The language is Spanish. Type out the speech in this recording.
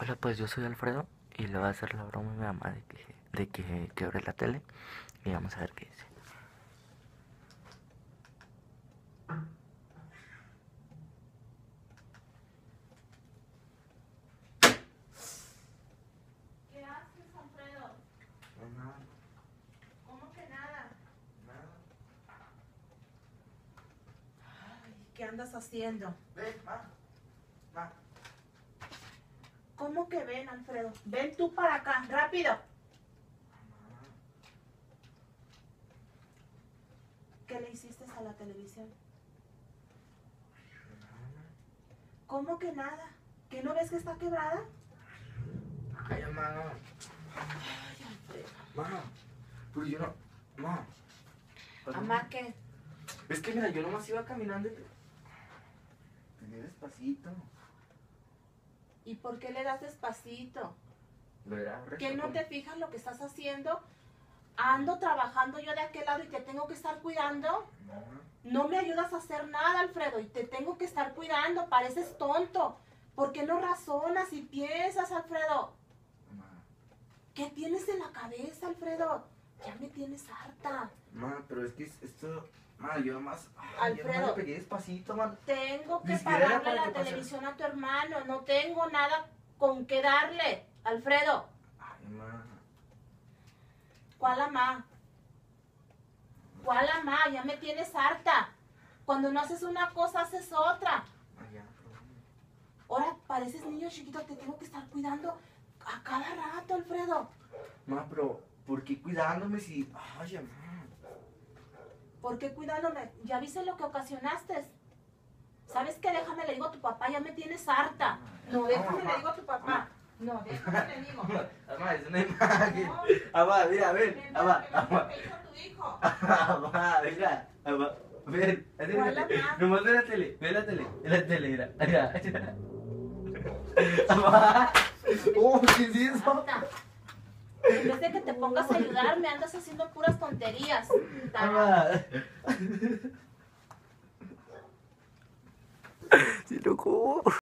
Hola, pues yo soy Alfredo y le voy a hacer la broma a mi mamá de que quebre la tele y vamos a ver qué dice. ¿Qué haces, Alfredo? No, nada, ¿Cómo que nada? nada. Ay, ¿qué andas haciendo? Ven, ma. ¿Cómo que ven, Alfredo? Ven tú para acá, rápido. ¿Qué le hiciste a la televisión? ¿Cómo que nada? ¿Que no ves que está quebrada? Ay, mamá. Ay, Alfredo. Ma, pero yo no. Ma. ¿Mamá qué? Es que mira, yo nomás iba caminando y. Tenía despacito. ¿Y por qué le das despacito? ¿Verdad? ¿Que no te fijas lo que estás haciendo? Ando trabajando yo de aquel lado y te tengo que estar cuidando. No me ayudas a hacer nada, Alfredo, y te tengo que estar cuidando. Pareces tonto. ¿Por qué no razonas y piensas, Alfredo? Ma, ¿Qué tienes en la cabeza, Alfredo? Ya me tienes harta. ma, pero es que esto. Ma, yo nomás. Ay, yo Alfredo. nomás le pegué despacito, man. Tengo Ni que siquiera era pagarle para la que pasara. televisión a tu hermano. No tengo nada con qué darle, Alfredo. Ay, ma. ¿Cuál amá? ¿Cuál amá? Ya me tienes harta. Cuando no haces una cosa, haces otra. Ay, ya, Ahora pareces niño chiquito, te tengo que estar cuidando a cada rato, Alfredo. ma, pero ¿por qué cuidándome si. Ay, ya, ma. ¿Por qué cuidándome? ¿Ya viste lo que ocasionaste? ¿Sabes qué? Déjame, le digo a tu papá, ya me tienes harta. No, déjame, le digo a tu papá. No, déjame, le digo. Mamá, es una imagen. No. Mamá, mira, ven. Ven, Mamá, ven, ven, mamá. ¿qué hizo tu hijo? Mamá, mira. Mamá, ven. ¿Cuál Acércate. mamá? Nomás ve la tele. Ve la tele. Ve la tele, mira. Mira. Mamá. Oh, ¿qué es eso? Harta. En vez de que te pongas a ayudarme, andas haciendo puras tonterías. Mamá. Se enojó.